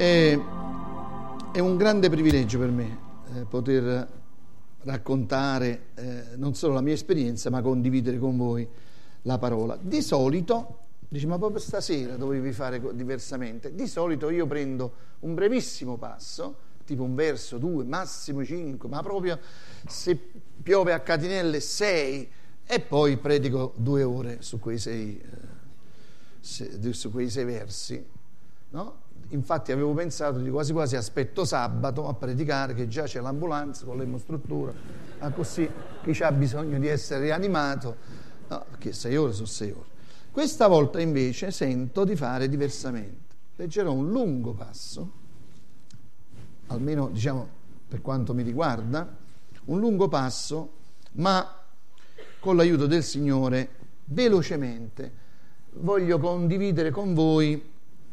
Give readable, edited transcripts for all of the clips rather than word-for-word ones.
È un grande privilegio per me poter raccontare non solo la mia esperienza, ma condividere con voi la parola. Di solito, dice, ma proprio stasera dovevi fare diversamente. Di solito io prendo un brevissimo passo, tipo un verso, 2, massimo 5, ma proprio se piove a catinelle 6, e poi predico 2 ore su quei 6 versi, no? Infatti avevo pensato di quasi quasi aspetto sabato a predicare, che già c'è l'ambulanza con l'emostruttura, ma così chi ha bisogno di essere rianimato, no, perché 6 ore sono 6 ore. Questa volta invece sento di fare diversamente. Leggerò un lungo passo, almeno diciamo per quanto mi riguarda, un lungo passo, ma con l'aiuto del Signore velocemente voglio condividere con voi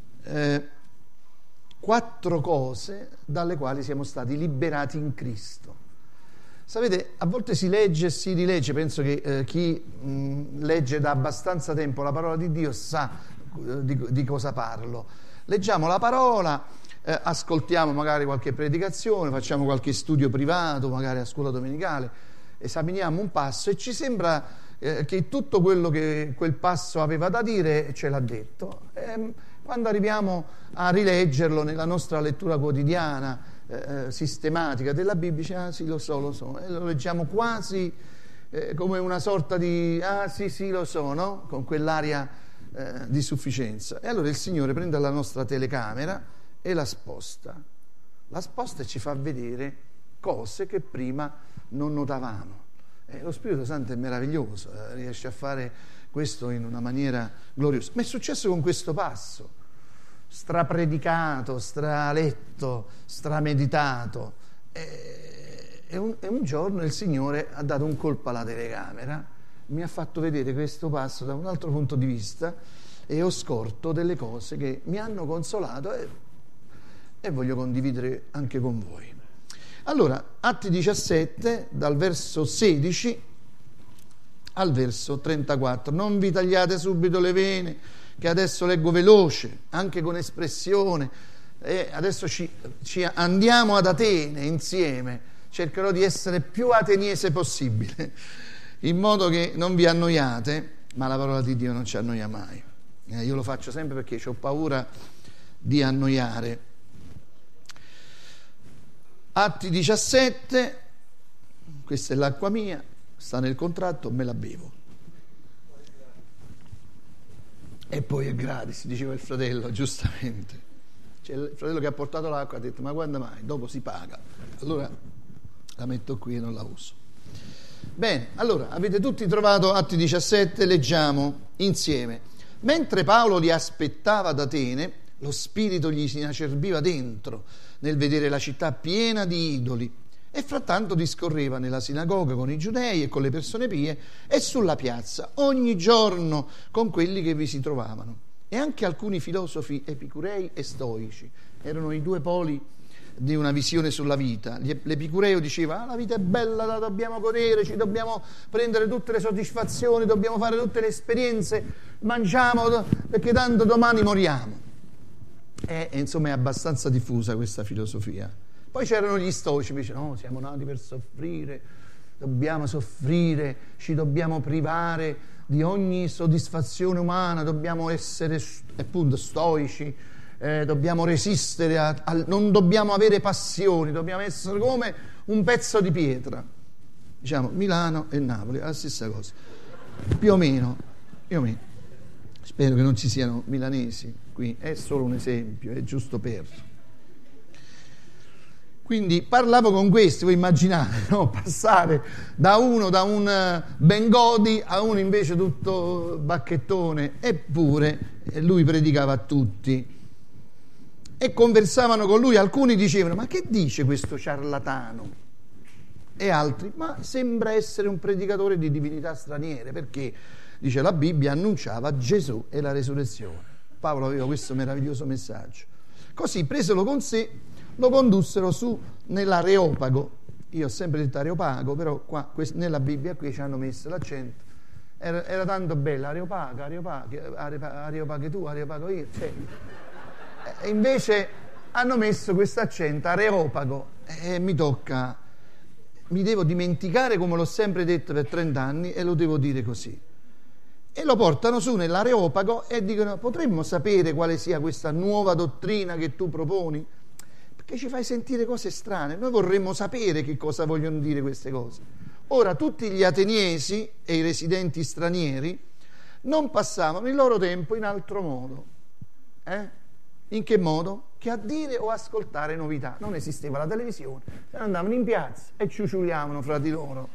4 cose dalle quali siamo stati liberati in Cristo. Sapete, a volte si legge e si rilegge, penso che chi legge da abbastanza tempo la parola di Dio sa di cosa parlo. Leggiamo la parola, ascoltiamo magari qualche predicazione, facciamo qualche studio privato, magari a scuola domenicale, esaminiamo un passo e ci sembra che tutto quello che quel passo aveva da dire ce l'ha detto. Quando arriviamo a rileggerlo nella nostra lettura quotidiana, sistematica della Bibbia, dice, ah sì, lo so, e lo leggiamo quasi come una sorta di, ah sì, lo so, no? Con quell'aria di sufficienza. E allora il Signore prende la nostra telecamera e la sposta e ci fa vedere cose che prima non notavamo. Lo Spirito Santo è meraviglioso, riesce a fare questo in una maniera gloriosa. Ma è successo con questo passo, strapredicato, straletto, strameditato. E un giorno il Signore ha dato un colpo alla telecamera, mi ha fatto vedere questo passo da un altro punto di vista e ho scorto delle cose che mi hanno consolato e voglio condividere anche con voi. Allora, Atti 17, dal verso 16 al verso 34. Non vi tagliate subito le vene, che adesso leggo veloce, anche con espressione. Adesso ci andiamo ad Atene insieme. Cercherò di essere più ateniese possibile, in modo che non vi annoiate, ma la parola di Dio non ci annoia mai. Io lo faccio sempre perché ho paura di annoiare. Atti 17, questa è l'acqua mia, sta nel contratto, me la bevo. E poi è gratis, diceva il fratello, giustamente. Cioè, il fratello che ha portato l'acqua ha detto, ma quando mai? Dopo si paga. Allora la metto qui e non la uso. Bene, allora, avete tutti trovato Atti 17, leggiamo insieme. Mentre Paolo li aspettava ad Atene, lo spirito gli si inacerbiva dentro nel vedere la città piena di idoli e frattanto discorreva nella sinagoga con i giudei e con le persone pie e sulla piazza ogni giorno con quelli che vi si trovavano e anche alcuni filosofi epicurei e stoici. Erano i 2 poli di una visione sulla vita. L'epicureo diceva, la vita è bella, la dobbiamo godere, ci dobbiamo prendere tutte le soddisfazioni, dobbiamo fare tutte le esperienze, mangiamo perché tanto domani moriamo. Insomma è abbastanza diffusa questa filosofia. Poi c'erano gli stoici che dicevano, no, siamo nati per soffrire, dobbiamo soffrire, ci dobbiamo privare di ogni soddisfazione umana, dobbiamo essere appunto stoici, dobbiamo resistere, non dobbiamo avere passioni, dobbiamo essere come un pezzo di pietra. Diciamo Milano e Napoli, la stessa cosa, più o meno. Spero che non ci siano milanesi qui, è solo un esempio, è giusto per. Quindi parlavo con questi, voi immaginate, no? Passare da un Bengodi a uno invece tutto bacchettone, eppure lui predicava a tutti. E conversavano con lui, alcuni dicevano, ma che dice questo ciarlatano? E altri, ma sembra essere un predicatore di divinità straniere, perché, dice la Bibbia, annunciava Gesù e la resurrezione. Paolo aveva questo meraviglioso messaggio. Così, preselo con sé, lo condussero su nell'Areopago. Io ho sempre detto Areopago, però qua nella Bibbia qui ci hanno messo l'accento. Era tanto bella, Areopago tu, Areopago io. Cioè, invece hanno messo questo accento areopago e mi devo dimenticare come l'ho sempre detto per 30 anni e lo devo dire così. E lo portano su nell'areopago e dicono: potremmo sapere quale sia questa nuova dottrina che tu proponi? Perché ci fai sentire cose strane, noi vorremmo sapere che cosa vogliono dire queste cose. Ora, tutti gli ateniesi e i residenti stranieri non passavano il loro tempo in altro modo. In che modo? Che a dire o ascoltare novità. Non esisteva la televisione, andavano in piazza e ciuciuliavano fra di loro.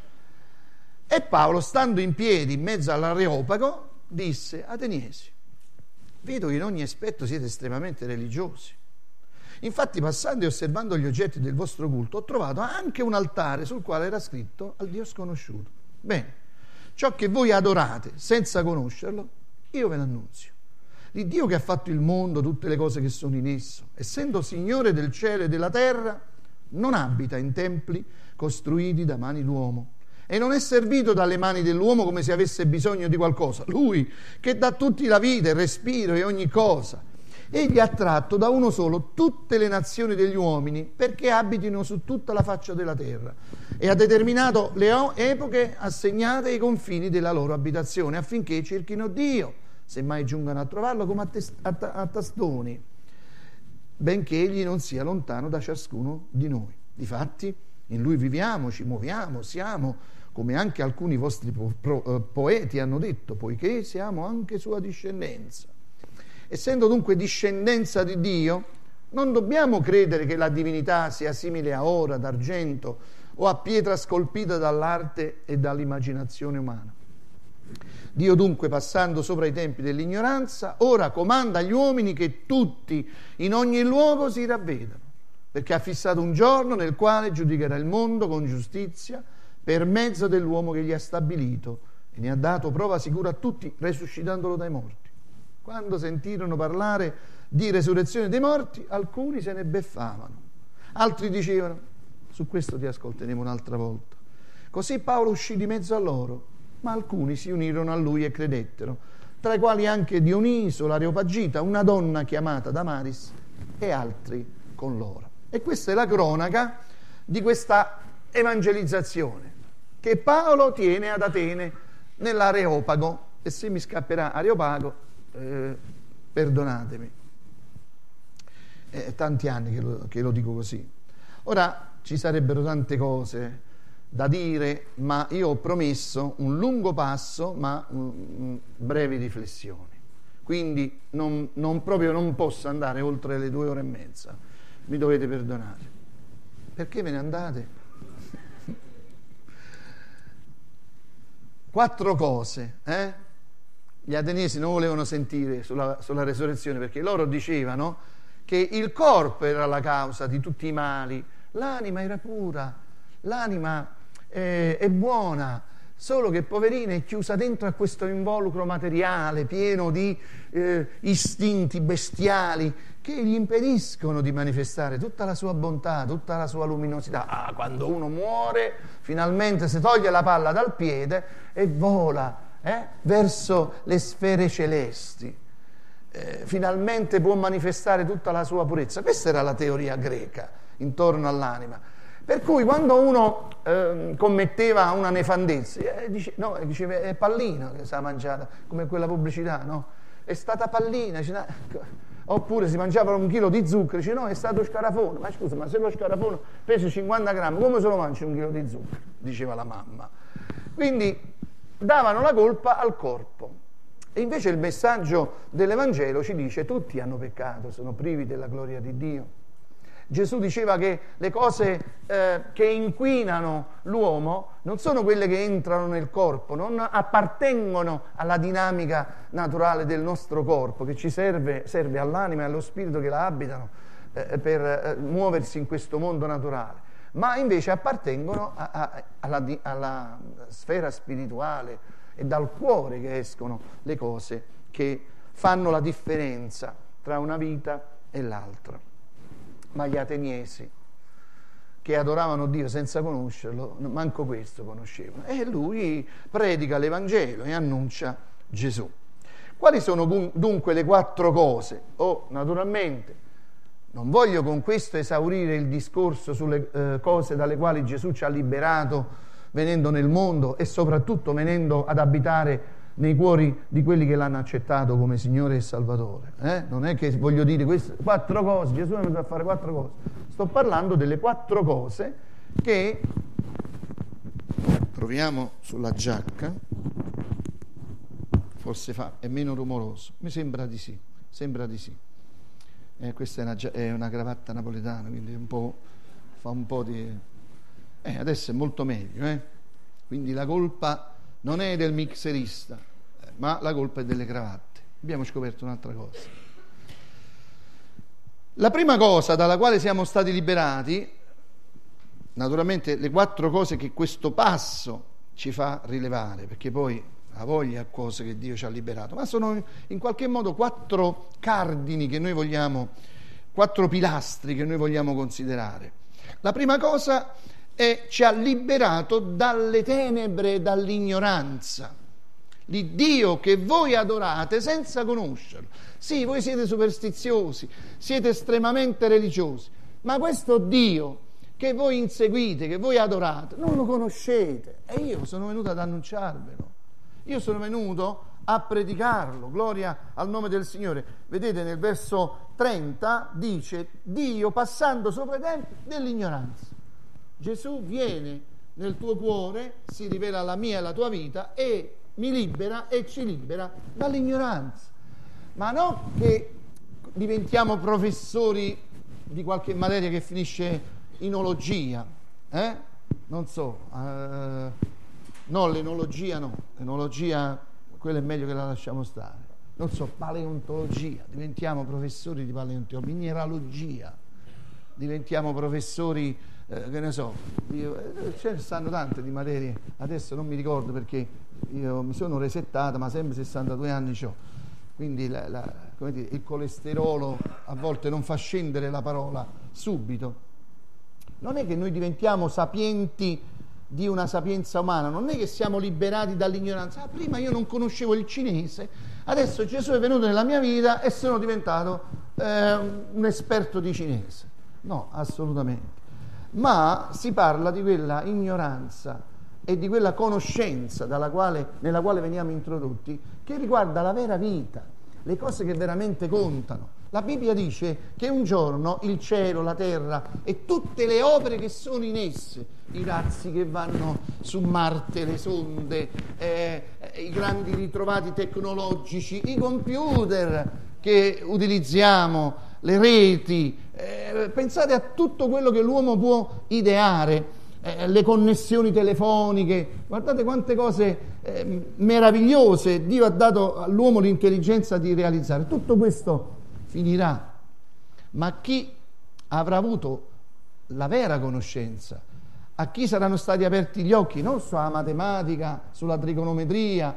E Paolo, stando in piedi in mezzo all'areopago, disse: ateniesi, vedo che in ogni aspetto siete estremamente religiosi. Infatti, passando e osservando gli oggetti del vostro culto, ho trovato anche un altare sul quale era scritto al Dio sconosciuto. Bene, ciò che voi adorate senza conoscerlo, io ve l'annunzio. L'Iddio che ha fatto il mondo, tutte le cose che sono in esso, essendo Signore del cielo e della terra, non abita in templi costruiti da mani d'uomo e non è servito dalle mani dell'uomo come se avesse bisogno di qualcosa. Lui che dà a tutti la vita, il respiro e ogni cosa. Egli ha tratto da uno solo tutte le nazioni degli uomini perché abitino su tutta la faccia della terra e ha determinato le epoche assegnate ai confini della loro abitazione affinché cerchino Dio, se mai giungano a trovarlo, come a tastoni, benché egli non sia lontano da ciascuno di noi. Difatti in lui viviamo, ci muoviamo, siamo, come anche alcuni vostri poeti hanno detto, poiché siamo anche sua discendenza. Essendo dunque discendenza di Dio, non dobbiamo credere che la divinità sia simile a oro, ad argento o a pietra scolpita dall'arte e dall'immaginazione umana. Dio dunque, passando sopra i tempi dell'ignoranza, ora comanda agli uomini che tutti in ogni luogo si ravvedano, perché ha fissato un giorno nel quale giudicherà il mondo con giustizia per mezzo dell'uomo che gli ha stabilito e ne ha dato prova sicura a tutti, resuscitandolo dai morti. Quando sentirono parlare di resurrezione dei morti, alcuni se ne beffavano, altri dicevano: su questo ti ascolteremo un'altra volta. Così Paolo uscì di mezzo a loro, ma alcuni si unirono a lui e credettero, tra i quali anche Dioniso, l'Areopagita, una donna chiamata Damaris e altri con loro. E questa è la cronaca di questa evangelizzazione che Paolo tiene ad Atene nell'Areopago. E se mi scapperà Areopago, perdonatemi, è tanti anni che lo dico così. Ora ci sarebbero tante cose da dire, ma io ho promesso un lungo passo ma brevi riflessioni, quindi non posso andare oltre le 2 ore e mezza, mi dovete perdonare. Perché ve ne andate? 4 cose, Gli ateniesi non volevano sentire sulla resurrezione, perché loro dicevano che il corpo era la causa di tutti i mali, l'anima era pura, l'anima è buona, solo che poverina è chiusa dentro a questo involucro materiale pieno di istinti bestiali che gli impediscono di manifestare tutta la sua bontà, tutta la sua luminosità. Quando uno muore, finalmente si toglie la palla dal piede e vola verso le sfere celesti, finalmente può manifestare tutta la sua purezza. Questa era la teoria greca intorno all'anima, per cui quando uno commetteva una nefandezza diceva è Pallina che si è mangiata, come quella pubblicità, no? È stata Pallina, oppure si mangiava 1 chilo di zucchero, dice no, è stato Scarafone. Ma scusa, ma se lo Scarafone pesa 50 grammi, come se lo mangi 1 chilo di zucchero? Diceva la mamma. Quindi davano la colpa al corpo. E invece il messaggio dell'Evangelo ci dice: tutti hanno peccato, sono privi della gloria di Dio. Gesù diceva che le cose che inquinano l'uomo non sono quelle che entrano nel corpo, non appartengono alla dinamica naturale del nostro corpo, che ci serve all'anima e allo spirito che la abitano per muoversi in questo mondo naturale, ma invece appartengono alla sfera spirituale, e dal cuore che escono le cose che fanno la differenza tra una vita e l'altra. Ma gli ateniesi, che adoravano Dio senza conoscerlo, manco questo conoscevano, e lui predica l'Evangelo e annuncia Gesù. Quali sono dunque le 4 cose? Naturalmente Non voglio con questo esaurire il discorso sulle cose dalle quali Gesù ci ha liberato venendo nel mondo e soprattutto venendo ad abitare nei cuori di quelli che l'hanno accettato come Signore e Salvatore. Non è che voglio dire queste 4 cose, Gesù è venuto a fare 4 cose. Sto parlando delle 4 cose che... Proviamo sulla giacca, forse è meno rumoroso, mi sembra di sì, questa è una cravatta napoletana, quindi fa un po' di... adesso è molto meglio, quindi la colpa non è del mixerista, ma la colpa è delle cravatte. Abbiamo scoperto un'altra cosa. La prima cosa dalla quale siamo stati liberati, naturalmente le 4 cose che questo passo ci fa rilevare, perché poi ha voglia cose che Dio ci ha liberato, ma sono in qualche modo 4 cardini che noi vogliamo, 4 pilastri che noi vogliamo considerare. La prima cosa è: ci ha liberato dalle tenebre e dall'ignoranza. L'Iddio che voi adorate senza conoscerlo. Sì, voi siete superstiziosi, siete estremamente religiosi, ma questo Dio che voi inseguite, che voi adorate, non lo conoscete. E io sono venuto ad annunciarvelo. Io sono venuto a predicarlo. Gloria al nome del Signore. Vedete, nel verso 30 dice: Dio, passando sopra i tempi dell'ignoranza. Gesù viene nel tuo cuore, si rivela la mia e la tua vita e mi libera e ci libera dall'ignoranza. Ma non che diventiamo professori di qualche materia che finisce in ologia, non so, no, l'enologia no, l'enologia quella è meglio che la lasciamo stare, non so, paleontologia, diventiamo professori di paleontologia, mineralogia, diventiamo professori, che ne so, ce ne stanno tante di materie, adesso non mi ricordo perché io mi sono resettata, ma sempre 62 anni c'ho, quindi come dire, il colesterolo a volte non fa scendere la parola subito. Non è che noi diventiamo sapienti di una sapienza umana, non è che siamo liberati dall'ignoranza. Prima io non conoscevo il cinese, adesso Gesù è venuto nella mia vita e sono diventato un esperto di cinese. No, assolutamente. Ma si parla di quella ignoranza e di quella conoscenza nella quale veniamo introdotti, che riguarda la vera vita, le cose che veramente contano. La Bibbia dice che un giorno il cielo, la terra e tutte le opere che sono in esse, i razzi che vanno su Marte, le sonde, i grandi ritrovati tecnologici, i computer che utilizziamo, le reti, pensate a tutto quello che l'uomo può ideare, le connessioni telefoniche, guardate quante cose meravigliose Dio ha dato all'uomo l'intelligenza di realizzare. Tutto questo finirà, ma chi avrà avuto la vera conoscenza, a chi saranno stati aperti gli occhi non sulla matematica, sulla trigonometria,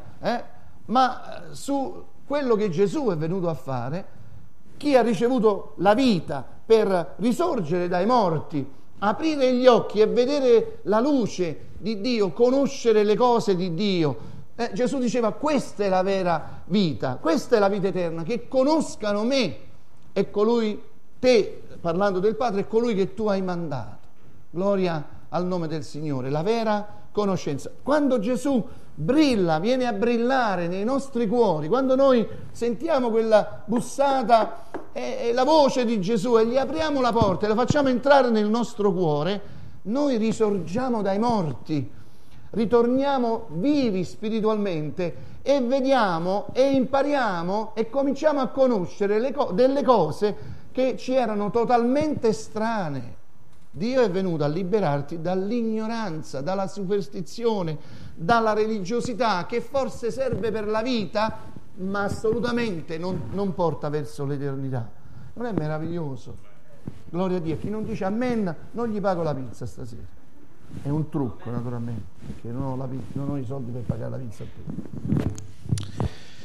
ma su quello che Gesù è venuto a fare, chi ha ricevuto la vita per risorgere dai morti, aprire gli occhi e vedere la luce di Dio, conoscere le cose di Dio. Gesù diceva: questa è la vera vita, questa è la vita eterna, che conoscano me e colui, te, parlando del Padre, è colui che tu hai mandato. Gloria al nome del Signore, la vera conoscenza. Quando Gesù brilla, viene a brillare nei nostri cuori, quando noi sentiamo quella bussata e la voce di Gesù e gli apriamo la porta e la facciamo entrare nel nostro cuore, noi risorgiamo dai morti, ritorniamo vivi spiritualmente e vediamo e impariamo e cominciamo a conoscere delle cose che ci erano totalmente estranee. Dio è venuto a liberarti dall'ignoranza, dalla superstizione, dalla religiosità che forse serve per la vita, ma assolutamente non porta verso l'eternità. Non è meraviglioso? Gloria a Dio. Chi non dice amen non gli pago la pizza stasera. È un trucco, naturalmente, perché non ho i soldi per pagare la pizza a tutti.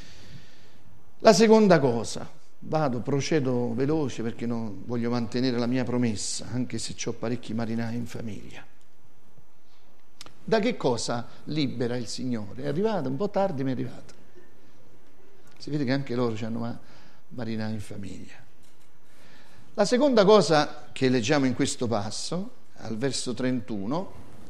La seconda cosa, procedo veloce perché voglio mantenere la mia promessa, anche se ho parecchi marinai in famiglia. Da che cosa libera il Signore? È arrivata un po' tardi, ma è arrivata. Si vede che anche loro hanno marinai in famiglia. La seconda cosa che leggiamo in questo passo, al verso 31,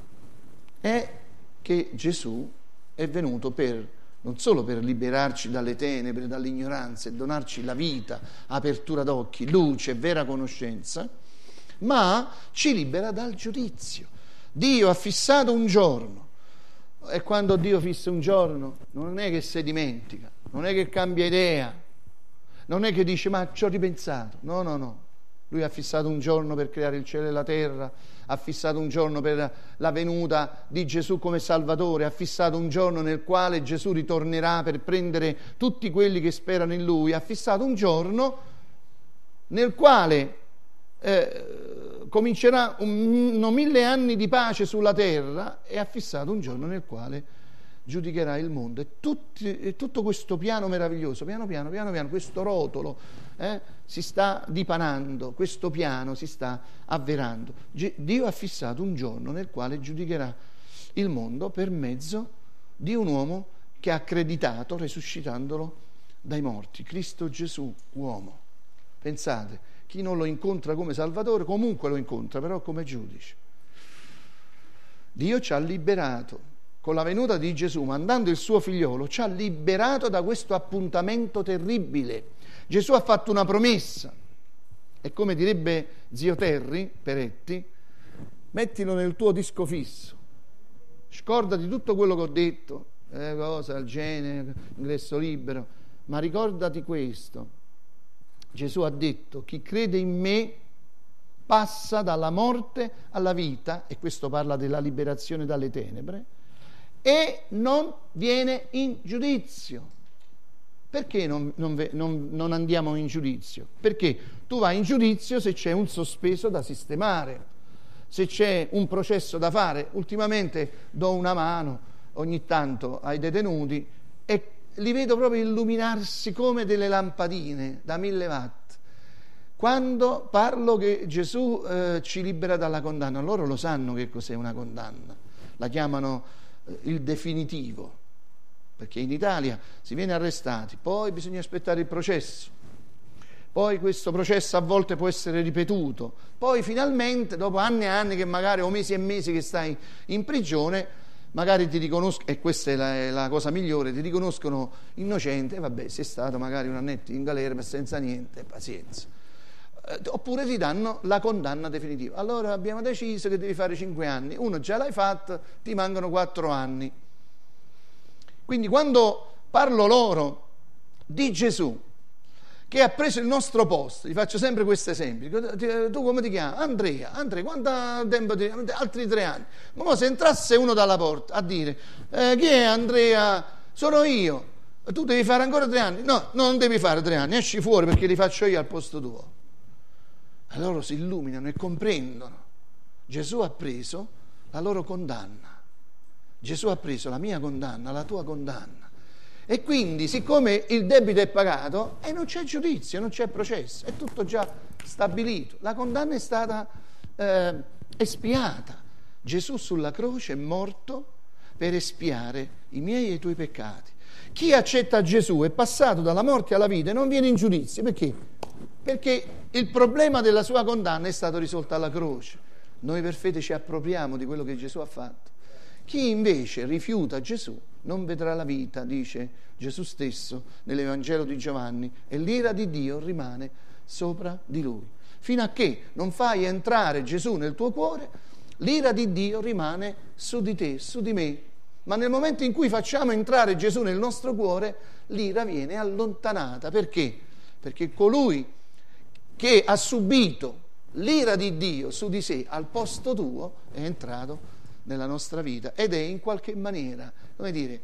è che Gesù è venuto non solo per liberarci dalle tenebre, dall'ignoranza e donarci la vita, apertura d'occhi, luce, vera conoscenza, ma ci libera dal giudizio. Dio ha fissato un giorno, e quando Dio fissa un giorno non è che si dimentica, non è che cambia idea, non è che dice ma ci ho ripensato, no. Lui ha fissato un giorno per creare il cielo e la terra, ha fissato un giorno per la venuta di Gesù come Salvatore, ha fissato un giorno nel quale Gesù ritornerà per prendere tutti quelli che sperano in Lui, ha fissato un giorno nel quale cominceranno 1000 anni di pace sulla terra, e ha fissato un giorno nel quale giudicherà il mondo. E tutto questo piano meraviglioso, piano piano, questo rotolo si sta dipanando, questo piano si sta avverando. Dio ha fissato un giorno nel quale giudicherà il mondo per mezzo di un uomo che ha accreditato resuscitandolo dai morti, Cristo Gesù, uomo. Pensate, chi non lo incontra come Salvatore comunque lo incontra però come giudice. Dio ci ha liberato con la venuta di Gesù, mandando il suo figliolo, ci ha liberato da questo appuntamento terribile. Gesù ha fatto una promessa, e come direbbe zio Terry Peretti, mettilo nel tuo disco fisso, scordati tutto quello che ho detto, cosa del genere, ingresso libero, ma ricordati questo: Gesù ha detto, chi crede in me passa dalla morte alla vita, e questo parla della liberazione dalle tenebre, e non viene in giudizio. Perché non andiamo in giudizio? Perché tu vai in giudizio se c'è un sospeso da sistemare, se c'è un processo da fare. Ultimamente do una mano ogni tanto ai detenuti e li vedo proprio illuminarsi come delle lampadine da 1000 watt. Quando parlo che Gesù ci libera dalla condanna, loro lo sanno che cos'è una condanna, la chiamano il definitivo, perché in Italia si viene arrestati, poi bisogna aspettare il processo, poi questo processo a volte può essere ripetuto, poi finalmente dopo anni e anni, che magari o mesi e mesi che stai in prigione, magari ti riconoscono, e questa è la cosa migliore, ti riconoscono innocente, e vabbè, sei stato magari un annetto in galera senza niente, pazienza. Oppure ti danno la condanna definitiva. Allora abbiamo deciso che devi fare 5 anni, uno già l'hai fatto, ti mancano 4 anni. Quindi quando parlo loro di Gesù che ha preso il nostro posto, gli faccio sempre questo esempio: tu come ti chiami? Andrea, quanto tempo ti... altri 3 anni. Ma se entrasse uno dalla porta a dire chi è Andrea? Sono io. Tu devi fare ancora 3 anni? No, non devi fare 3 anni, esci fuori perché li faccio io al posto tuo. E loro si illuminano e comprendono. Gesù ha preso la loro condanna, Gesù ha preso la mia condanna, la tua condanna, e quindi siccome il debito è pagato e non c'è giudizio, non c'è processo, è tutto già stabilito, la condanna è stata espiata. Gesù sulla croce è morto per espiare i miei e i tuoi peccati. Chi accetta Gesù è passato dalla morte alla vita e non viene in giudizio. Perché? Perché il problema della sua condanna è stato risolto alla croce. Noi per fede ci appropriamo di quello che Gesù ha fatto. Chi invece rifiuta Gesù non vedrà la vita, dice Gesù stesso nell'Evangelo di Giovanni, e l'ira di Dio rimane sopra di lui. Fino a che non fai entrare Gesù nel tuo cuore, l'ira di Dio rimane su di te, su di me. Ma nel momento in cui facciamo entrare Gesù nel nostro cuore, l'ira viene allontanata. Perché? Perché colui che ha subito l'ira di Dio su di sé al posto tuo è entrato nella nostra vita ed è in qualche maniera, come dire,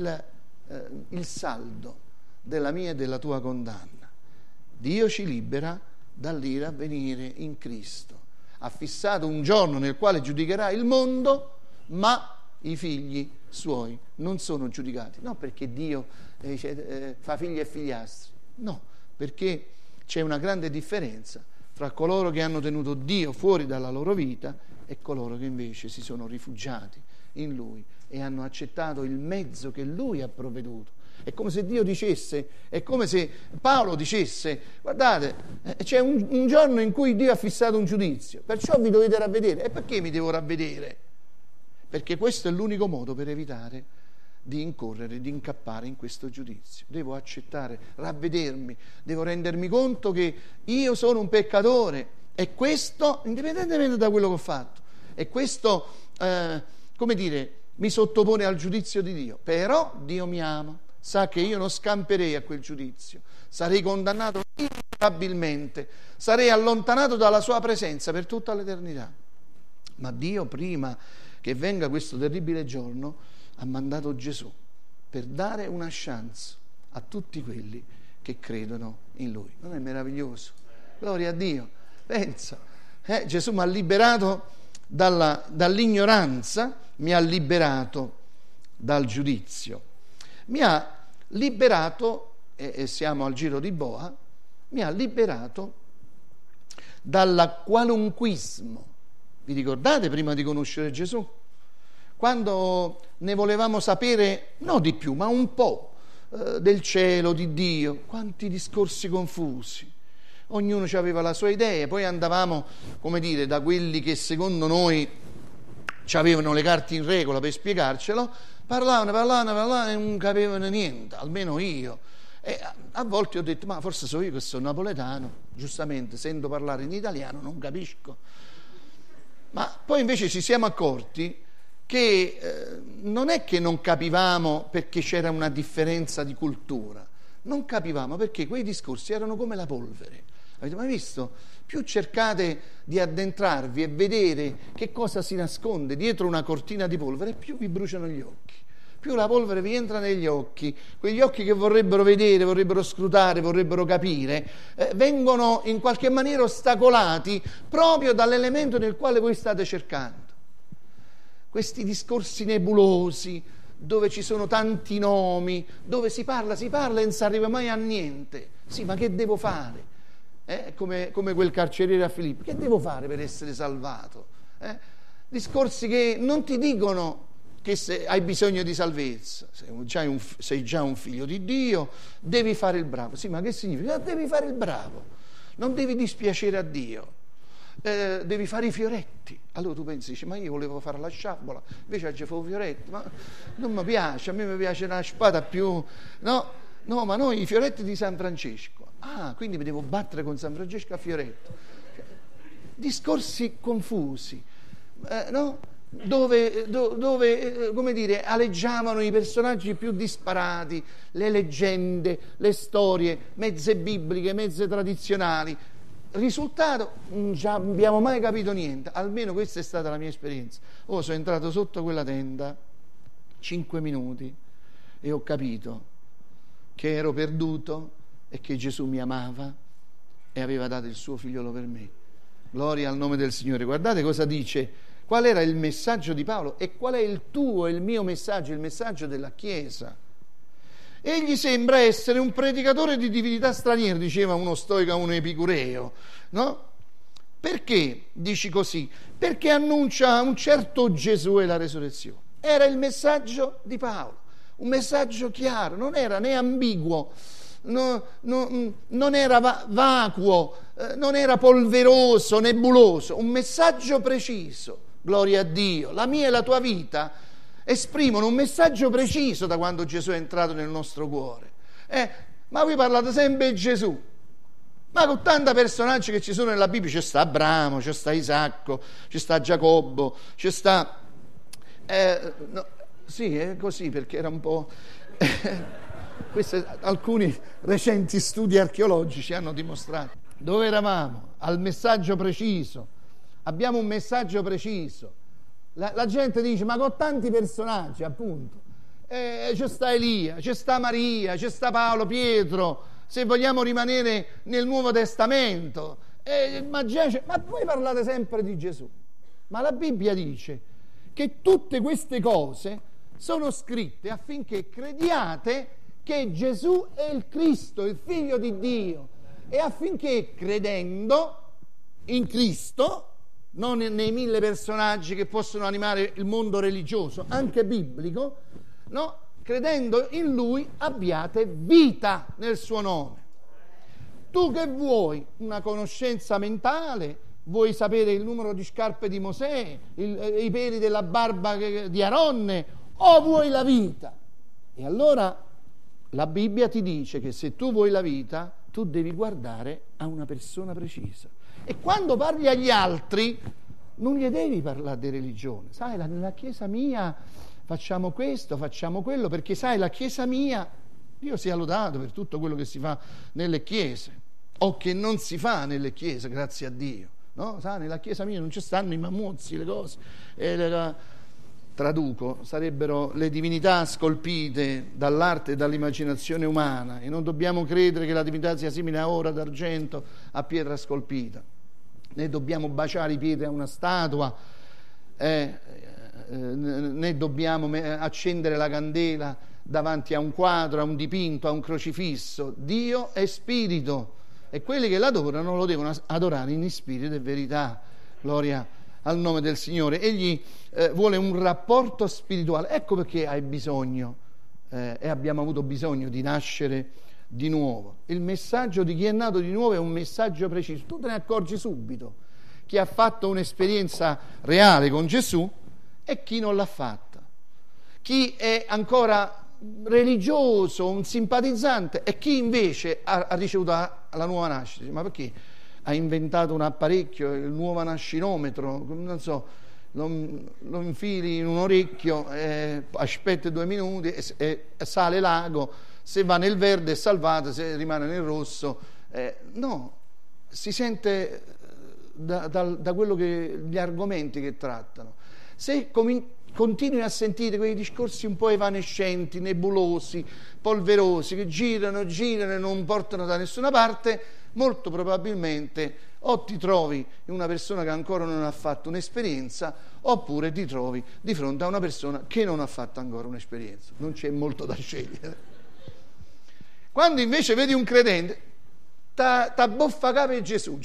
il saldo della mia e della tua condanna. Dio ci libera dall'ira a venire in Cristo. Ha fissato un giorno nel quale giudicherà il mondo, ma i figli suoi non sono giudicati. Non perché Dio fa figli e figliastri, no, perché c'è una grande differenza fra coloro che hanno tenuto Dio fuori dalla loro vita e coloro che invece si sono rifugiati in Lui e hanno accettato il mezzo che Lui ha provveduto. È come se Dio dicesse, è come se Paolo dicesse: guardate, c'è un giorno in cui Dio ha fissato un giudizio, perciò vi dovete ravvedere. E perché mi devo ravvedere? Perché questo è l'unico modo per evitare di incorrere, di incappare in questo giudizio. Devo accettare, ravvedermi, devo rendermi conto che io sono un peccatore, e questo, indipendentemente da quello che ho fatto, e questo, mi sottopone al giudizio di Dio. Però Dio mi ama, sa che io non scamperei a quel giudizio, sarei condannato inevitabilmente, sarei allontanato dalla sua presenza per tutta l'eternità. Ma Dio, prima che venga questo terribile giorno, ha mandato Gesù per dare una chance a tutti quelli che credono in Lui. Non è meraviglioso? Gloria a Dio. Pensa, Gesù mi ha liberato dall'ignoranza, mi ha liberato dal giudizio, mi ha liberato, e siamo al giro di boa, mi ha liberato dal qualunquismo. Vi ricordate prima di conoscere Gesù? Quando ne volevamo sapere, no di più, ma un po' del cielo, di Dio, quanti discorsi confusi. Ognuno aveva la sua idea, poi andavamo, da quelli che secondo noi avevano le carte in regola per spiegarcelo, parlavano e non capivano niente, almeno io. E a volte ho detto: ma forse so io che sono napoletano, giustamente sento parlare in italiano, non capisco. Ma poi invece ci siamo accorti che non è che non capivamo perché c'era una differenza di cultura, non capivamo perché quei discorsi erano come la polvere. Avete mai visto? Più cercate di addentrarvi e vedere che cosa si nasconde dietro una cortina di polvere, più vi bruciano gli occhi, più la polvere vi entra negli occhi. Quegli occhi che vorrebbero vedere, vorrebbero scrutare, vorrebbero capire, vengono in qualche maniera ostacolati proprio dall'elemento nel quale voi state cercando. Questi discorsi nebulosi, dove ci sono tanti nomi, dove si parla e non si arriva mai a niente. Sì, ma che devo fare? Come quel carceriere a Filippi, che devo fare per essere salvato? Discorsi che non ti dicono che hai bisogno di salvezza, sei già un figlio di Dio, devi fare il bravo. Sì, ma che significa? Devi fare il bravo, non devi dispiacere a Dio. Devi fare i fioretti. Allora tu pensi, dici: ma io volevo fare la sciabola, invece oggi favo fioretti, ma non mi piace, a me mi piace una spada più, no, ma noi i fioretti di San Francesco. Quindi mi devo battere con San Francesco a fioretto. Discorsi confusi, no? Dove aleggiavano i personaggi più disparati, le leggende, le storie, mezze bibliche, mezze tradizionali. Risultato, non abbiamo mai capito niente, almeno questa è stata la mia esperienza. Sono entrato sotto quella tenda 5 minuti e ho capito che ero perduto e che Gesù mi amava e aveva dato il suo figliolo per me. Gloria al nome del Signore. Guardate cosa dice, qual era il messaggio di Paolo e qual è il tuo e il mio messaggio, il messaggio della Chiesa. Egli sembra essere un predicatore di divinità straniere, diceva uno stoico, uno epicureo, no? Perché dici così? Perché annuncia un certo Gesù e la resurrezione. Era il messaggio di Paolo, un messaggio chiaro, non era né ambiguo, non era vacuo, non era polveroso, nebuloso, un messaggio preciso. Gloria a Dio. La mia e la tua vita esprimono un messaggio preciso da quando Gesù è entrato nel nostro cuore. Ma voi parlate sempre di Gesù, ma con tanti personaggi che ci sono nella Bibbia, c'è sta Abramo, c'è sta Isacco, c'è sta Giacobbo, c'è sta sì, è così perché era un po' alcuni recenti studi archeologici hanno dimostrato. Dove eravamo? Al messaggio preciso. Abbiamo un messaggio preciso. La gente dice: ma con tanti personaggi, appunto, c'è sta Elia, c'è sta Maria, c'è sta Paolo, Pietro, se vogliamo rimanere nel Nuovo Testamento, ma voi parlate sempre di Gesù. Ma la Bibbia dice che tutte queste cose sono scritte affinché crediate che Gesù è il Cristo, il Figlio di Dio, e affinché credendo in Cristo, non nei 1000 personaggi che possono animare il mondo religioso, anche biblico, no? credendo in Lui abbiate vita nel suo nome. Tu che vuoi? Una conoscenza mentale? Vuoi sapere il numero di scarpe di Mosè, i peli della barba di Aronne, o vuoi la vita? E allora la Bibbia ti dice che se tu vuoi la vita, tu devi guardare a una persona precisa. E quando parli agli altri, non gli devi parlare di religione. Sai, nella chiesa mia facciamo questo, facciamo quello, perché sai, la chiesa mia, Dio sia lodato per tutto quello che si fa nelle chiese, o che non si fa nelle chiese, grazie a Dio. No? Sai, nella chiesa mia non ci stanno i mammuzzi, le cose. Traduco, sarebbero le divinità scolpite dall'arte e dall'immaginazione umana, e non dobbiamo credere che la divinità sia simile a oro, d'argento, a pietra scolpita. Né dobbiamo baciare i piedi a una statua, né dobbiamo accendere la candela davanti a un quadro, a un dipinto, a un crocifisso. Dio è spirito e quelli che l'adorano lo devono adorare in spirito e verità. Gloria al nome del Signore. Egli vuole un rapporto spirituale. Ecco perché hai bisogno e abbiamo avuto bisogno di nascere di nuovo. Il messaggio di chi è nato di nuovo è un messaggio preciso. Tu te ne accorgi subito chi ha fatto un'esperienza reale con Gesù e chi non l'ha fatta, chi è ancora religioso, un simpatizzante, e chi invece ha ricevuto la nuova nascita. Ma perché ha inventato un apparecchio, il nuovo nascinometro, non so, lo infili in un orecchio, aspetti 2 minuti e sale l'ago, se va nel verde è salvato, se rimane nel rosso no, si sente da quello che gli argomenti che trattano. Se continui a sentire quei discorsi un po' evanescenti, nebulosi, polverosi, che girano e non portano da nessuna parte, molto probabilmente o ti trovi in una persona che ancora non ha fatto un'esperienza, oppure ti trovi di fronte a una persona che non ha fatto ancora un'esperienza. Non c'è molto da scegliere. Quando invece vedi un credente, t'abboffa capo e Gesù.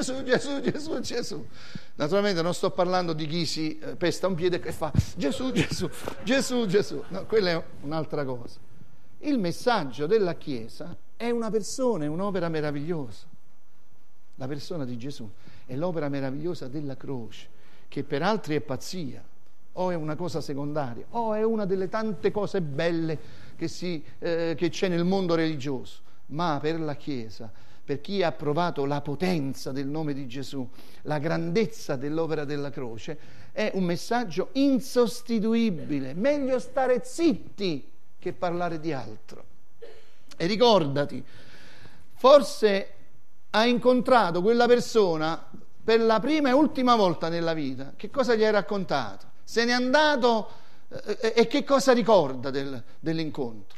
Naturalmente non sto parlando di chi si pesta un piede e fa Gesù. No, quella è un'altra cosa. Il messaggio della Chiesa è una persona, è un'opera meravigliosa. La persona di Gesù è l'opera meravigliosa della croce, che per altri è pazzia, o è una cosa secondaria, o è una delle tante cose belle che c'è nel mondo religioso. Ma per la Chiesa, per chi ha provato la potenza del nome di Gesù, la grandezza dell'opera della croce, è un messaggio insostituibile. Meglio stare zitti che parlare di altro. E ricordati, forse hai incontrato quella persona per la prima e ultima volta nella vita. Che cosa gli hai raccontato? Se n'è andato e che cosa ricorda dell'incontro?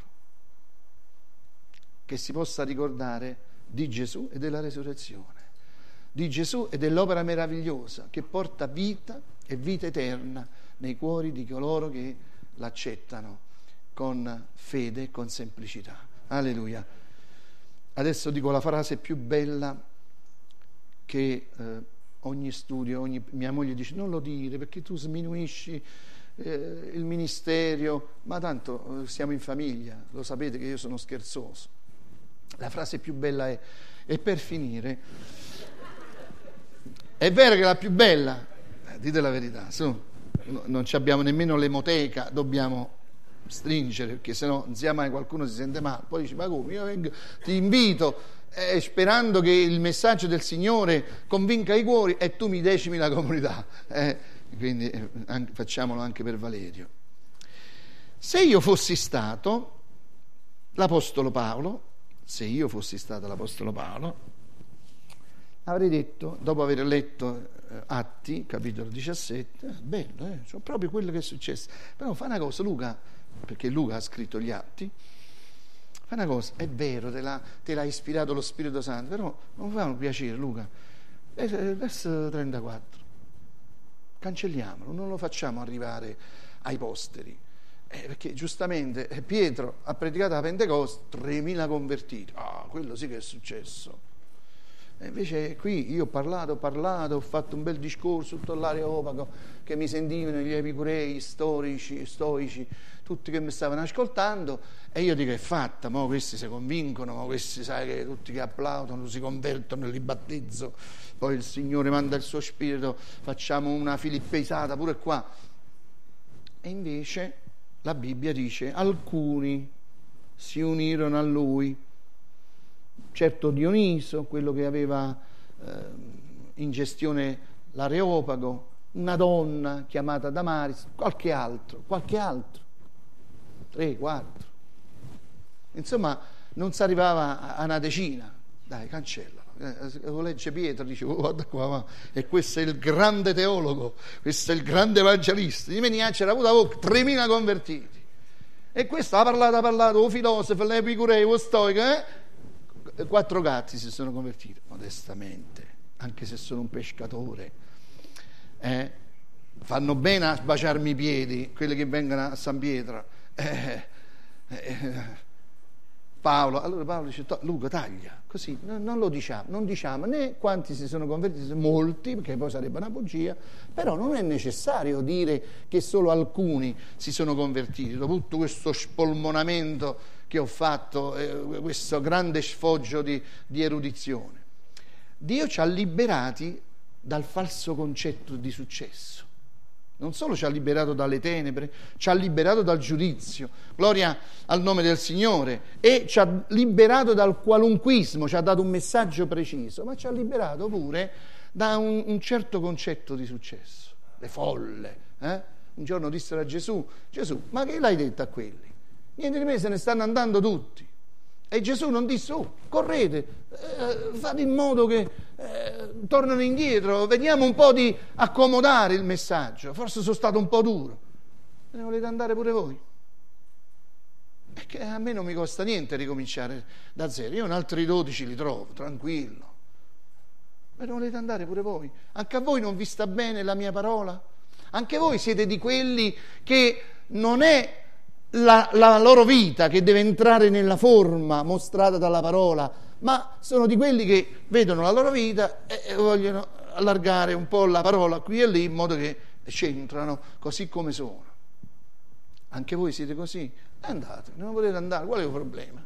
Che si possa ricordare di Gesù e della resurrezione, di Gesù e dell'opera meravigliosa che porta vita e vita eterna nei cuori di coloro che l'accettano con fede e con semplicità. Alleluia. Adesso dico la frase più bella che ogni studio, mia moglie dice: non lo dire perché tu sminuisci il ministero, ma tanto siamo in famiglia, lo sapete che io sono scherzoso. La frase più bella è: e per finire, è vero che è la più bella? Dite la verità, su, non abbiamo nemmeno l'emoteca, dobbiamo stringere, perché sennò non sia mai qualcuno si sente male. Poi dice: ma come? Io vengo, ti invito sperando che il messaggio del Signore convinca i cuori e tu mi decimi la comunità. Quindi facciamolo anche per Valerio. Se io fossi stato l'Apostolo Paolo, avrei detto, dopo aver letto Atti, capitolo 17, bello, sono proprio quello che è successo. Però fa una cosa, Luca, perché Luca ha scritto gli Atti, fa una cosa, è vero, te l'ha ispirato lo Spirito Santo, però non fa un piacere, Luca, verso 34, cancelliamolo, non lo facciamo arrivare ai posteri. Perché giustamente Pietro ha predicato la Pentecoste, 3.000 convertiti. Quello sì che è successo. E invece qui io ho parlato, ho fatto un bel discorso, tutto l'Areopago, che mi sentivano gli epicurei, stoici, tutti che mi stavano ascoltando, e io dico: è fatta, mo questi si convincono, mo questi sai che tutti che applaudono, si convertono, li battezzo, poi il Signore manda il suo spirito, facciamo una filippesata pure qua. E invece la Bibbia dice: alcuni si unirono a lui. Certo Dioniso, quello che aveva in gestione l'Areopago, una donna chiamata Damaris, qualche altro, 3, 4. Insomma, non si arrivava a una decina. Dai, cancellalo. Legge Pietro, dice: oh, guarda qua, e questo è il grande teologo, questo è il grande evangelista. Di menia c'era avuto 3.000 convertiti. E questo ha parlato, o filosofo, l'epicureo, o stoico, 4 gatti si sono convertiti, modestamente, anche se sono un pescatore. Fanno bene a baciarmi i piedi quelli che vengono a San Pietro. Allora Paolo dice: Luca, taglia, così non lo diciamo, non diciamo né quanti si sono convertiti, molti, perché poi sarebbe una bugia, però non è necessario dire che solo alcuni si sono convertiti. Dopo tutto questo spolmonamento che ho fatto, questo grande sfoggio di erudizione, Dio ci ha liberati dal falso concetto di successo. Non solo ci ha liberato dalle tenebre, ci ha liberato dal giudizio, gloria al nome del Signore, e ci ha liberato dal qualunquismo, ci ha dato un messaggio preciso, ma ci ha liberato pure da un certo concetto di successo. Le folle, Un giorno dissero a Gesù: ma che l'hai detto a quelli? Niente di me, se ne stanno andando tutti. E Gesù non disse: oh, correte, fate in modo che tornano indietro, vediamo un po' di accomodare il messaggio, forse sono stato un po' duro. Ne volete andare pure voi? Perché a me non mi costa niente ricominciare da zero, io un altri 12 li trovo, tranquillo. Ma ne volete andare pure voi? Anche a voi non vi sta bene la mia parola? Anche voi siete di quelli che non è la loro vita che deve entrare nella forma mostrata dalla parola, ma sono di quelli che vedono la loro vita e vogliono allargare un po' la parola qui e lì, in modo che c'entrano così come sono. Anche voi siete così? Andate, non potete andare, qual è il problema?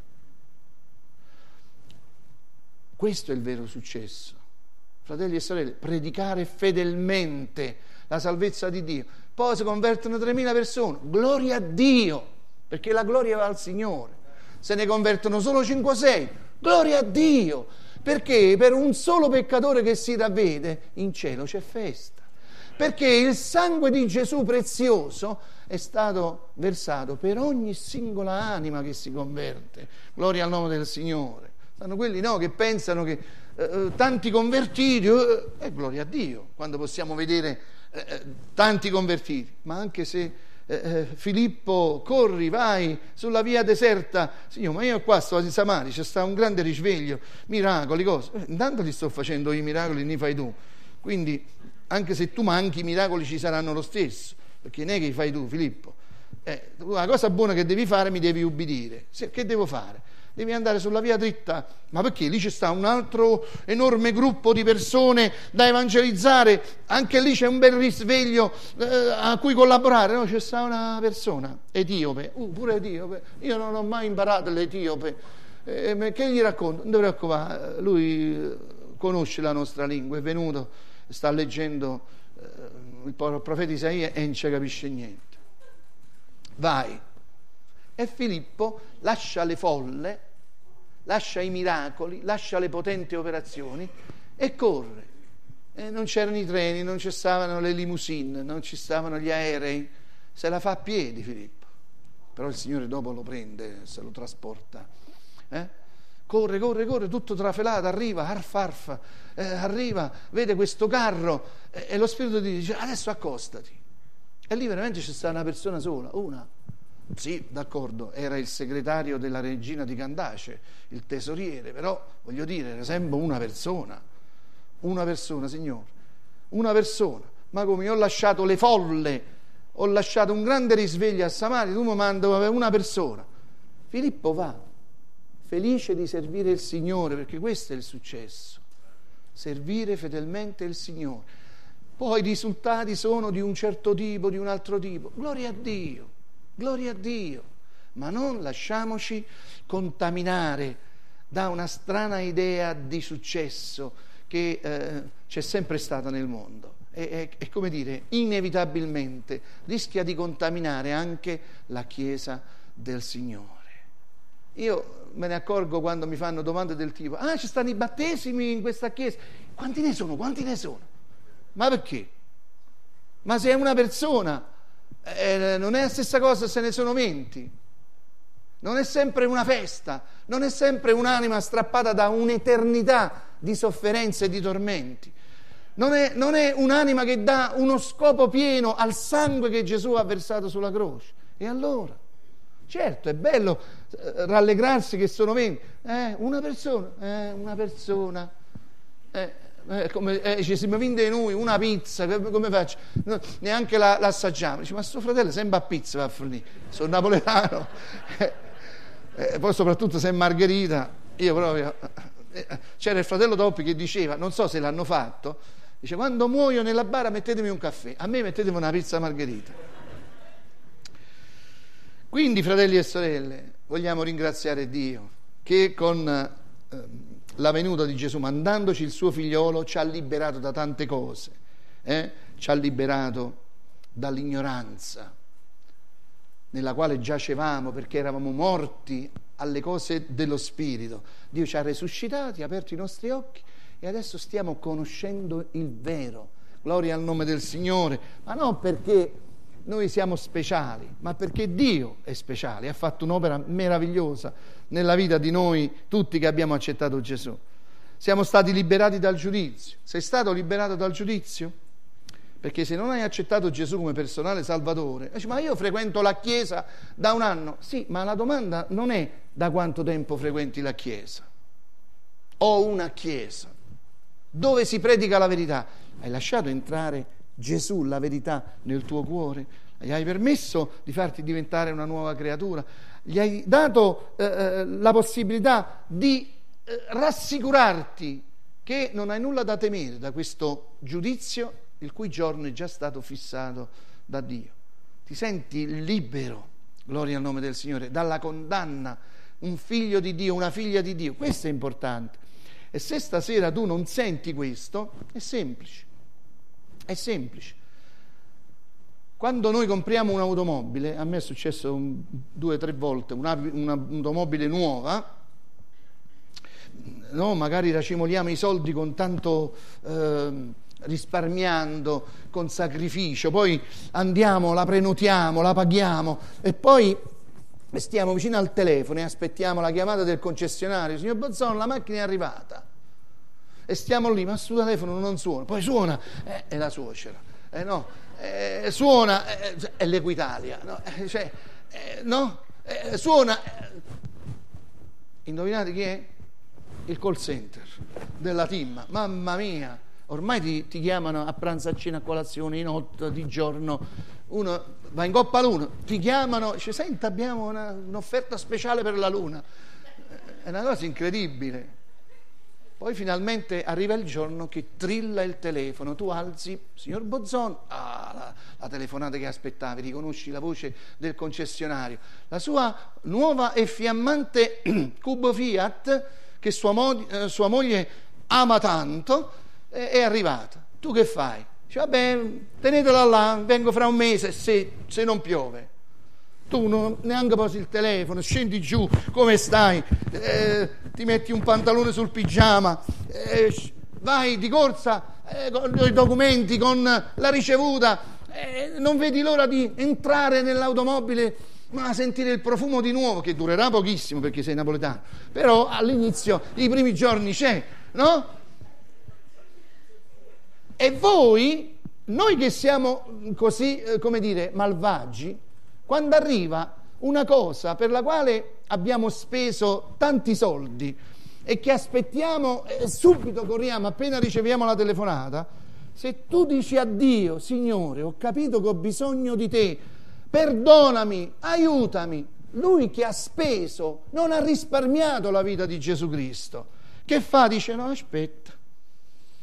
Questo è il vero successo, fratelli e sorelle: predicare fedelmente la salvezza di Dio. Poi si convertono 3.000 persone, gloria a Dio, perché la gloria va al Signore. Se ne convertono solo 5-6, gloria a Dio, perché per un solo peccatore che si ravvede in cielo c'è festa, perché il sangue di Gesù prezioso è stato versato per ogni singola anima che si converte. Gloria al nome del Signore. Stanno quelli che pensano che tanti convertiti, gloria a Dio quando possiamo vedere tanti convertiti. Ma anche se Filippo: corri, vai sulla via deserta, Signore, ma io qua sto in Samaria, c'è sta un grande risveglio, miracoli, cose. Intanto li sto facendo i miracoli, ne fai tu, quindi anche se tu manchi, i miracoli ci saranno lo stesso, perché non è che li fai tu, Filippo. La cosa buona che devi fare, mi devi ubbidire. Che devo fare? Devi andare sulla via dritta. Ma perché? Lì c'è sta un altro enorme gruppo di persone da evangelizzare, anche lì c'è un bel risveglio a cui collaborare. No, c'è sta una persona etiope, pure etiope, io non ho mai imparato l'etiope, che gli racconto? Non ti preoccupare, lui conosce la nostra lingua, è venuto, sta leggendo il profeta Isaia e non ci capisce niente. Vai. E Filippo lascia le folle, lascia i miracoli, lascia le potenti operazioni e corre. Non c'erano i treni, non ci stavano le limousine, non ci stavano gli aerei, se la fa a piedi Filippo. Però il Signore dopo lo prende, se lo trasporta. Corre, tutto trafelato, arriva, arfa, arriva, vede questo carro e lo Spirito dice: adesso accostati. E lì veramente c'è stata una persona sola, una. Sì, d'accordo, era il segretario della regina di Candace, il tesoriere, però voglio dire, era sempre una persona, Signore, una persona. Ma come? Io ho lasciato le folle, ho lasciato un grande risveglio a Samaria, tu mi mandi una persona. Filippo va, felice di servire il Signore, perché questo è il successo. servire fedelmente il Signore. Poi i risultati sono di un certo tipo, di un altro tipo. Gloria a Dio, ma non lasciamoci contaminare da una strana idea di successo che c'è sempre stata nel mondo. E come dire, inevitabilmente rischia di contaminare anche la Chiesa del Signore. Io me ne accorgo quando mi fanno domande del tipo: ci stanno i battesimi in questa chiesa. Quanti ne sono? Ma perché? Ma se è una persona, non è la stessa cosa se ne sono 20. Non è sempre una festa, non è sempre un'anima strappata da un'eternità di sofferenze e di tormenti. Non è un'anima che dà uno scopo pieno al sangue che Gesù ha versato sulla croce. E allora? Certo, è bello rallegrarsi che sono 20. Una persona. Se mi vende noi una pizza, come faccio? No, neanche la assaggiamo. Dice: ma suo fratello sempre a pizza va a fornire. Sono napoletano. Poi soprattutto se è margherita, io proprio... C'era il fratello Toppi che diceva, non so se l'hanno fatto, dice: quando muoio nella bara mettetemi un caffè, a me mettetemi una pizza margherita. Quindi, fratelli e sorelle, vogliamo ringraziare Dio che con la venuta di Gesù, mandandoci il suo figliolo, ci ha liberato da tante cose, ci ha liberato dall'ignoranza nella quale giacevamo perché eravamo morti alle cose dello Spirito. Dio ci ha resuscitati, ha aperto i nostri occhi e adesso stiamo conoscendo il vero. Gloria al nome del Signore, ma non perché noi siamo speciali, ma perché Dio è speciale, ha fatto un'opera meravigliosa nella vita di noi tutti che abbiamo accettato Gesù. Siamo stati liberati dal giudizio. Sei stato liberato dal giudizio? Perché se non hai accettato Gesù come personale salvatore, dici: ma io frequento la Chiesa da un anno. Sì, ma la domanda non è da quanto tempo frequenti la Chiesa. Ho una Chiesa dove si predica la verità. Hai lasciato entrare Gesù, la verità, nel tuo cuore? Gli hai permesso di farti diventare una nuova creatura? Gli hai dato la possibilità di rassicurarti che non hai nulla da temere da questo giudizio, il cui giorno è già stato fissato da Dio? Ti senti libero, gloria al nome del Signore, dalla condanna, un figlio di Dio, una figlia di Dio. Questo è importante. E se stasera tu non senti questo, è semplice. Quando noi compriamo un'automobile, a me è successo 2 o 3 volte, un'automobile nuova, no? Magari racimoliamo i soldi con tanto risparmiando, con sacrificio, poi andiamo, la prenotiamo, la paghiamo e poi stiamo vicino al telefono e aspettiamo la chiamata del concessionario: signor Bozzon, la macchina è arrivata. E stiamo lì, ma il suo telefono non suona. Poi suona, è la suocera, suona, è l'Equitalia, suona. Indovinate chi è? Il call center della TIM. Mamma mia, ormai ti chiamano a pranzo, a cena, a colazione, di notte, di giorno. Uno va in coppa all'uno, ti chiamano, dice: senta, abbiamo un'offerta speciale per la Luna. È una cosa incredibile. Poi finalmente arriva il giorno che trilla il telefono, tu alzi: signor Bozzon, la telefonata che aspettavi, riconosci la voce del concessionario, la sua nuova e fiammante Cubo Fiat che sua moglie ama tanto è arrivata. Tu che fai? Dice: vabbè, tenetela là, vengo fra un mese se non piove. Tu neanche posi il telefono, scendi giù, come stai? Ti metti un pantalone sul pigiama, vai di corsa con i documenti, con la ricevuta, non vedi l'ora di entrare nell'automobile, ma sentire il profumo di nuovo, che durerà pochissimo perché sei napoletano, però all'inizio, i primi giorni c'è, no? E noi che siamo così, come dire, malvagi, quando arriva una cosa per la quale abbiamo speso tanti soldi e che aspettiamo subito corriamo appena riceviamo la telefonata, se tu dici a Dio: Signore, ho capito che ho bisogno di te, perdonami, aiutami, lui che ha speso non ha risparmiato la vita di Gesù Cristo. Che fa? Dice: no, aspetta,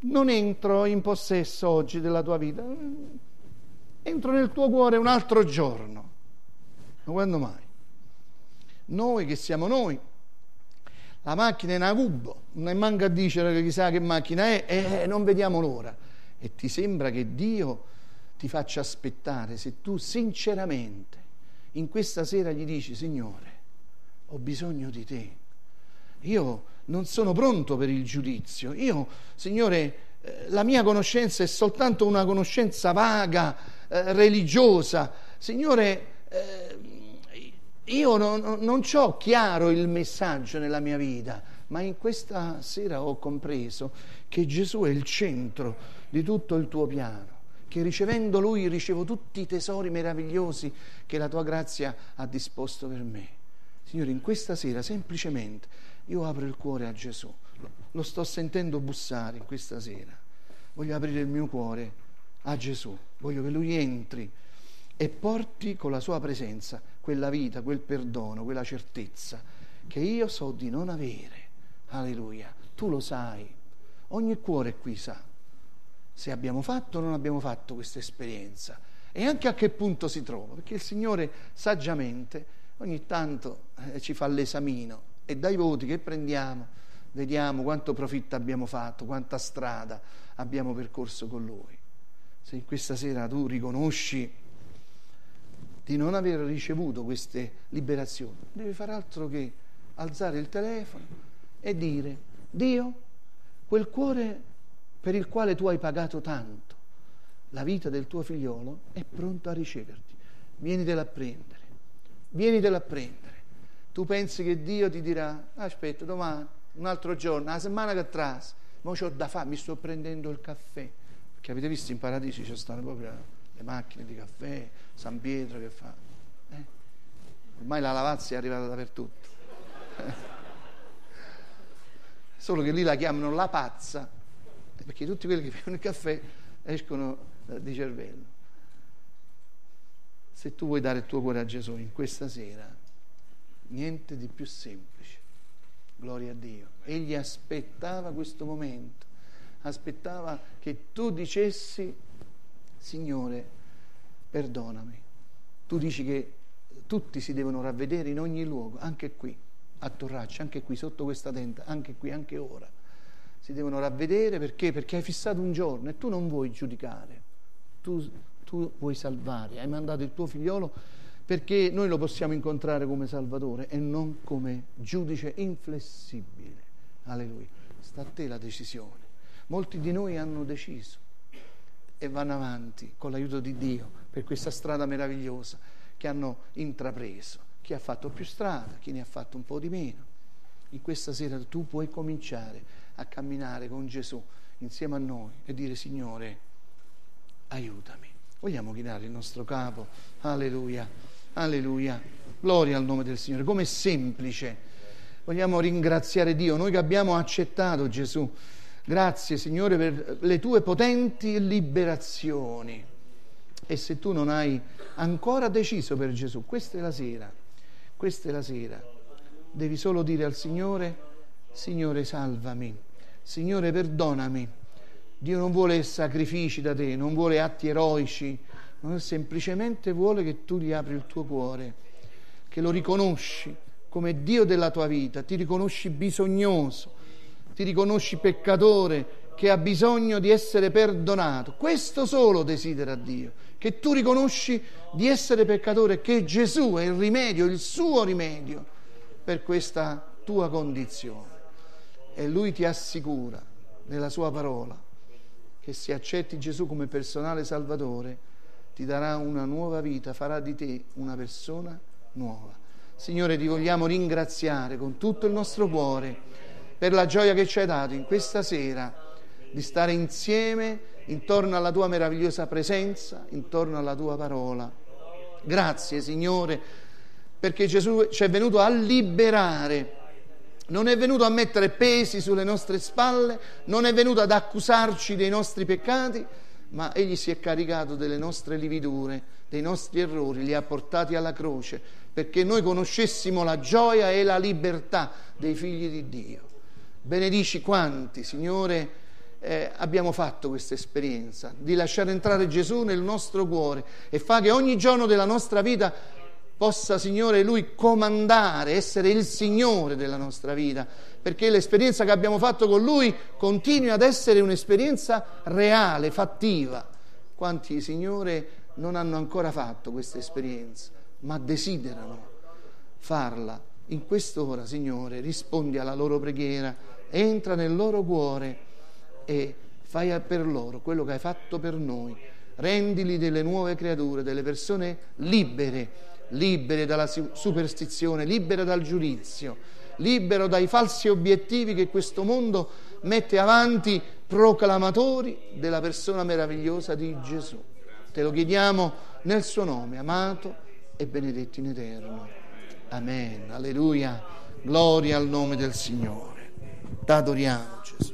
non entro in possesso oggi della tua vita, entro nel tuo cuore un altro giorno. Ma quando mai? Noi che siamo noi, la macchina è una cubo, non manca a dire che chissà che macchina è, e non vediamo l'ora. E ti sembra che Dio ti faccia aspettare se tu sinceramente in questa sera gli dici: Signore, ho bisogno di te, io non sono pronto per il giudizio, io, Signore, la mia conoscenza è soltanto una conoscenza vaga, religiosa, Signore, io non c'ho chiaro il messaggio nella mia vita, ma in questa sera ho compreso che Gesù è il centro di tutto il tuo piano, che ricevendo Lui ricevo tutti i tesori meravigliosi che la tua grazia ha disposto per me. Signore, in questa sera semplicemente io apro il cuore a Gesù, lo sto sentendo bussare in questa sera, voglio aprire il mio cuore a Gesù, voglio che Lui entri e porti con la sua presenza quella vita, quel perdono, quella certezza che io so di non avere. Alleluia, tu lo sai, ogni cuore qui sa se abbiamo fatto o non abbiamo fatto questa esperienza e anche a che punto si trova, perché il Signore saggiamente ogni tanto ci fa l'esamino e dai voti che prendiamo vediamo quanto profitto abbiamo fatto, quanta strada abbiamo percorso con Lui. Se in questa sera tu riconosci di non aver ricevuto queste liberazioni, devi fare altro che alzare il telefono e dire: Dio, quel cuore per il quale tu hai pagato tanto, la vita del tuo figliolo è pronto a riceverti, vienitela a prendere, vienitela a prendere. Tu pensi che Dio ti dirà: aspetta, domani, un altro giorno, una settimana che atrás, ma c'ho da fare, mi sto prendendo il caffè, perché avete visto in paradiso ci stanno proprio le macchine di caffè, San Pietro che fa, ormai la lavazza è arrivata dappertutto, solo che lì la chiamano la pazza, perché tutti quelli che bevono il caffè escono di cervello. Se tu vuoi dare il tuo cuore a Gesù in questa sera, niente di più semplice. Gloria a Dio. Egli aspettava questo momento, aspettava che tu dicessi: Signore, perdonami. Tu dici che tutti si devono ravvedere in ogni luogo, anche qui a Torraccia, anche qui sotto questa tenda, anche qui, anche ora si devono ravvedere. Perché? Perché hai fissato un giorno e tu non vuoi giudicare, tu vuoi salvare, hai mandato il tuo figliolo perché noi lo possiamo incontrare come Salvatore e non come giudice inflessibile. Alleluia. Sta a te la decisione. Molti di noi hanno deciso e vanno avanti con l'aiuto di Dio per questa strada meravigliosa che hanno intrapreso. Chi ha fatto più strada, chi ne ha fatto un po' di meno. In questa sera tu puoi cominciare a camminare con Gesù insieme a noi e dire: Signore, aiutami. Vogliamo chinare il nostro capo. Alleluia, alleluia. Gloria al nome del Signore. Com'è semplice. Vogliamo ringraziare Dio, noi che abbiamo accettato Gesù. Grazie, Signore, per le tue potenti liberazioni. E se tu non hai ancora deciso per Gesù, questa è la sera, devi solo dire al Signore: Signore, salvami, Signore, perdonami. Dio non vuole sacrifici da te, non vuole atti eroici, semplicemente vuole che tu gli apri il tuo cuore, che lo riconosci come Dio della tua vita, ti riconosci bisognoso, ti riconosci peccatore che ha bisogno di essere perdonato. Questo solo desidera Dio, che tu riconosci di essere peccatore, che Gesù è il rimedio, il suo rimedio per questa tua condizione. E Lui ti assicura nella sua parola che se accetti Gesù come personale Salvatore ti darà una nuova vita, farà di te una persona nuova. Signore, ti vogliamo ringraziare con tutto il nostro cuore per la gioia che ci hai dato in questa sera di stare insieme intorno alla tua meravigliosa presenza, intorno alla tua parola. Grazie, Signore, perché Gesù ci è venuto a liberare. Non è venuto a mettere pesi sulle nostre spalle, non è venuto ad accusarci dei nostri peccati, ma Egli si è caricato delle nostre lividure, dei nostri errori, li ha portati alla croce, perché noi conoscessimo la gioia e la libertà dei figli di Dio. Benedici quanti, Signore, abbiamo fatto questa esperienza di lasciare entrare Gesù nel nostro cuore e fa che ogni giorno della nostra vita possa, Signore, Lui comandare, essere il Signore della nostra vita, perché l'esperienza che abbiamo fatto con Lui continui ad essere un'esperienza reale, fattiva. Quanti, Signore, non hanno ancora fatto questa esperienza, ma desiderano farla. In quest'ora, Signore, rispondi alla loro preghiera, entra nel loro cuore e fai per loro quello che hai fatto per noi. Rendili delle nuove creature, delle persone libere dalla superstizione, libere dal giudizio, libero dai falsi obiettivi che questo mondo mette avanti, proclamatori della persona meravigliosa di Gesù. Te lo chiediamo nel suo nome, amato e benedetto in eterno. Amen. Alleluia. Gloria al nome del Signore. T'adoriamo, Gesù.